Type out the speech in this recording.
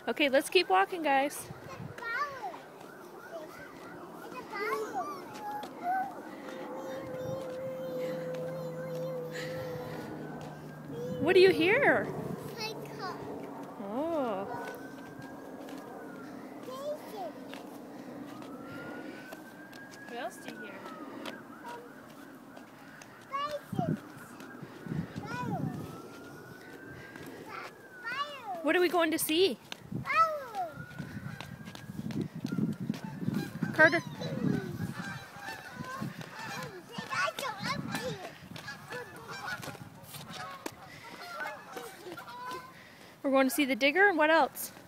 Okay, let's keep walking, guys. What do you hear? Oh. What else do you hear? What are we going to see? Carter. We're going to see the digger, and what else?